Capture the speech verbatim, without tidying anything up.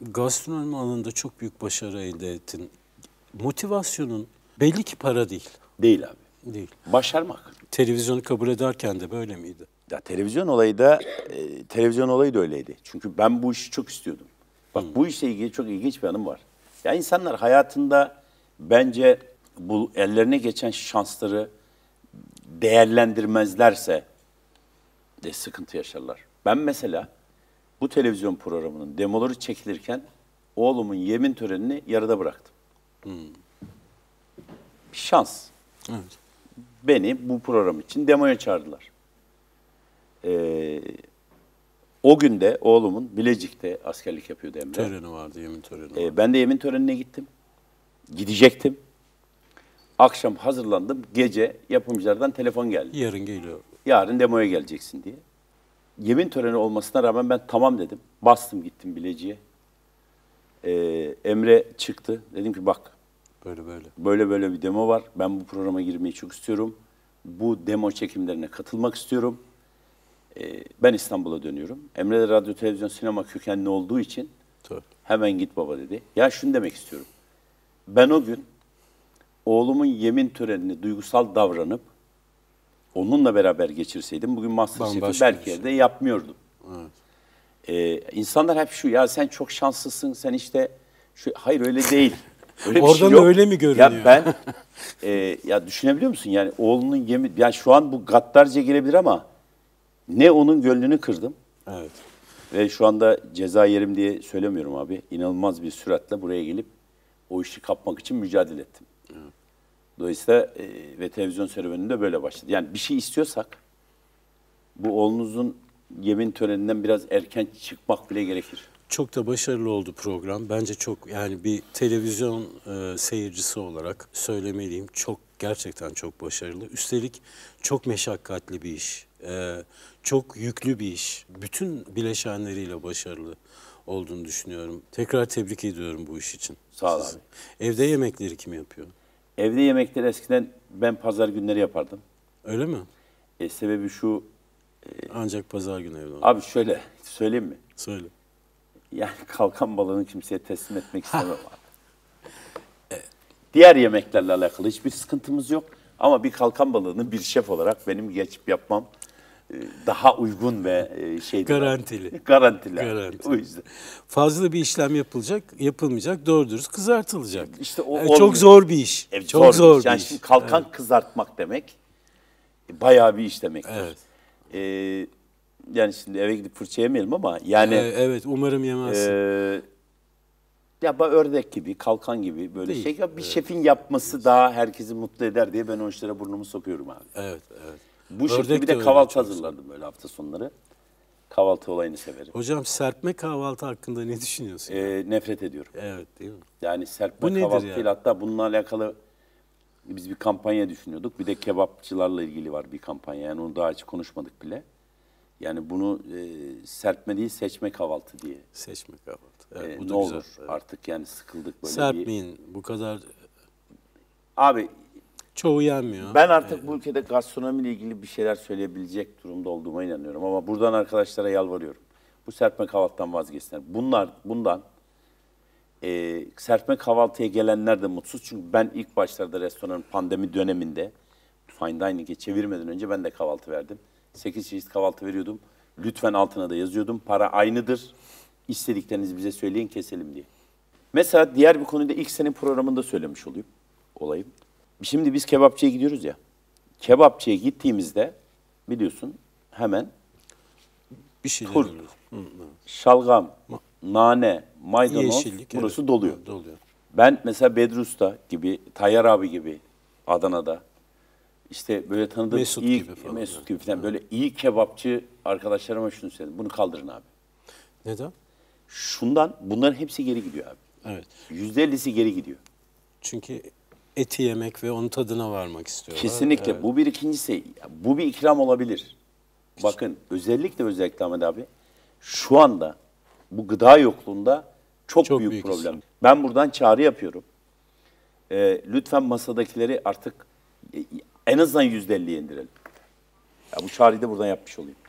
Gastronomi alanında çok büyük başarı elde ettin. Motivasyonun belli ki para değil. Değil abi. Değil. Başarmak. Televizyonu kabul ederken de böyle miydi? Ya televizyon olayı da e, televizyon olayı da öyleydi. Çünkü ben bu işi çok istiyordum. Bak hmm. bu işle ilgili çok ilginç bir anım var. Ya insanlar hayatında bence bu ellerine geçen şansları değerlendirmezlerse de sıkıntı yaşarlar. Ben mesela bu televizyon programının demoları çekilirken oğlumun yemin törenini yarıda bıraktım. Hmm. Bir şans. Evet. Beni bu program için demoya çağırdılar. Ee, o günde oğlumun Bilecik'te askerlik yapıyordu Emre. Töreni vardı, yemin töreni vardı. Ee, ben de yemin törenine gittim. Gidecektim. Akşam hazırlandım. Gece yapımcılardan telefon geldi. Yarın geliyor. Yarın demoya geleceksin diye. Yemin töreni olmasına rağmen ben tamam dedim. Bastım gittim Bilecik'e. Ee, Emre çıktı. Dedim ki bak. Böyle böyle. Böyle böyle bir demo var. Ben bu programa girmeyi çok istiyorum. Bu demo çekimlerine katılmak istiyorum. Ee, ben İstanbul'a dönüyorum. Emre de radyo, televizyon, sinema kökenli olduğu için Tabii. Hemen git baba dedi. Ya şunu demek istiyorum. Ben o gün oğlumun yemin törenini duygusal davranıp onunla beraber geçirseydim bugün MasterChef'i belki yerde şey. yapmıyordum. Evet. Ee, insanlar hep şu ya sen çok şanslısın sen işte şu hayır öyle değil. Öyle Oradan bir şey yok. öyle mi görünüyor? Ya ben e, ya düşünebiliyor musun yani oğlunun yemin yani şu an bu gaddarca gelebilir ama ne onun gönlünü kırdım. Evet. Ve şu anda ceza yerim diye söylemiyorum abi. İnanılmaz bir süratle buraya gelip o işi kapmak için mücadele ettim. Evet. Dolayısıyla e, ve televizyon serüveninde böyle başladı. Yani bir şey istiyorsak bu oğlunuzun yemin töreninden biraz erken çıkmak bile gerekir. Çok da başarılı oldu program. Bence çok yani bir televizyon e, seyircisi olarak söylemeliyim. Çok gerçekten çok başarılı. Üstelik çok meşakkatli bir iş. E, çok yüklü bir iş. Bütün bileşenleriyle başarılı olduğunu düşünüyorum. Tekrar tebrik ediyorum bu iş için. Sağ ol sizi. abi. Evde yemekleri kim yapıyor? Evde yemekleri eskiden ben pazar günleri yapardım. Öyle mi? E, sebebi şu. E, Ancak pazar günü evde. Abi şöyle söyleyeyim mi? Söyle. Yani kalkan balığını kimseye teslim etmek istemem abi. Diğer yemeklerle alakalı hiçbir sıkıntımız yok. Ama bir kalkan balığını bir şef olarak benim geçip yapmam daha uygun ve şeydi. Garantili. Garantili. Garantili. O yüzden. Fazla bir işlem yapılacak, yapılmayacak, doğru dürüst kızartılacak. İşte o yani çok zor bir iş. Evet, çok zor, zor bir iş. Yani iş. şimdi kalkan evet. kızartmak demek bayağı bir iş demektir. Evet. Ee, yani şimdi eve gidip fırça yemeyelim ama yani. Ee, evet, umarım yemezsin. E, Ya ördek gibi, kalkan gibi böyle Değil. şey. Bir evet. şefin yapması evet. daha herkesi mutlu eder diye ben o işlere burnumu sokuyorum abi. Evet, evet. Bu şekilde bir de kahvaltı hazırlardım böyle hafta sonları. Kahvaltı olayını severim. Hocam serpme kahvaltı hakkında ne düşünüyorsun? Ee, nefret ediyorum. Evet değil mi? Yani serpme kahvaltı değil. Hatta bununla alakalı biz bir kampanya düşünüyorduk. Bir de kebapçılarla ilgili var bir kampanya. Yani onu daha hiç konuşmadık bile. Yani bunu e, serpme değil seçme kahvaltı diye. Seçme kahvaltı. Evet, ee, bu ne da olur güzel. Evet. artık yani sıkıldık böyle Serpmeyin bir... bu kadar... Abi... Çoğu yenmiyor. Ben artık evet. bu ülkede gastronomiyle ilgili bir şeyler söyleyebilecek durumda olduğuma inanıyorum. Ama buradan arkadaşlara yalvarıyorum. Bu serpme kahvaltıdan vazgeçsinler. Bunlar, bundan e, serpme kahvaltıya gelenler de mutsuz. Çünkü ben ilk başlarda restoranın pandemi döneminde fine dining'e çevirmeden önce ben de kahvaltı verdim. sekiz çeşit kahvaltı veriyordum. Lütfen altına da yazıyordum. Para aynıdır. İstediklerinizi bize söyleyin keselim diye. Mesela diğer bir konuda ilk senin programında söylemiş olayım. Olayım. Şimdi biz kebapçıya gidiyoruz ya. Kebapçıya gittiğimizde biliyorsun hemen bir şeyler turp, şalgam, Ma nane, maydanoz yeşillik, burası evet. doluyor. Evet, doluyor. Ben mesela Bedri Usta gibi, Tayyar abi gibi Adana'da işte böyle tanıdığım Mesut iyi, gibi falan. Mesut gibi falan böyle iyi kebapçı arkadaşlarıma şunu söyledim. Bunu kaldırın abi. Neden? Şundan bunların hepsi geri gidiyor abi. Evet. yüzde ellisi geri gidiyor. Çünkü eti yemek ve onun tadına varmak istiyorlar. Kesinlikle. Evet. Bu bir ikincisi. Bu bir ikram olabilir. Bakın özellikle özellikle Ahmet abi şu anda bu gıda yokluğunda çok, çok büyük, büyük problem. Isim. Ben buradan çağrı yapıyorum. Ee, lütfen masadakileri artık en azından yüzde elliye indirelim. Ya bu çağrıyı da buradan yapmış olayım.